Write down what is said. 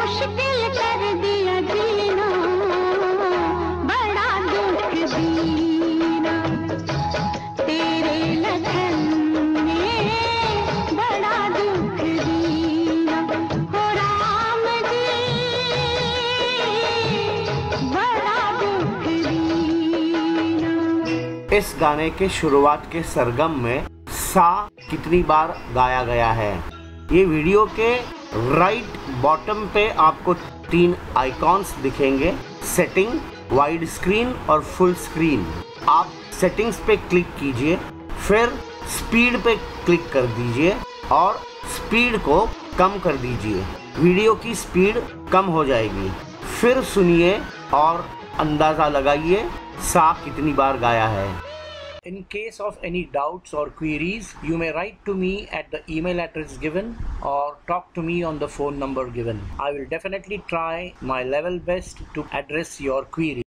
मुश्किल कर दिया जीना, बड़ा दुख दीना, तेरे लगन में बड़ा दुख दीना, हो राम जी बड़ा दुख दीना। इस गाने के शुरुआत के सरगम में सा कितनी बार गाया गया है। ये वीडियो के राइट बॉटम पे आपको 3 आइकॉन्स दिखेंगे, सेटिंग, वाइड स्क्रीन और फुल स्क्रीन। आप सेटिंग्स पे क्लिक कीजिए, फिर स्पीड पे क्लिक कर दीजिए और स्पीड को कम कर दीजिए। वीडियो की स्पीड कम हो जाएगी। फिर सुनिए और अंदाज़ा लगाइए सा कितनी बार गाया है। In case of any doubts or queries, you may write to me at the email address given or talk to me on the phone number given. I will definitely try my level best to address your query.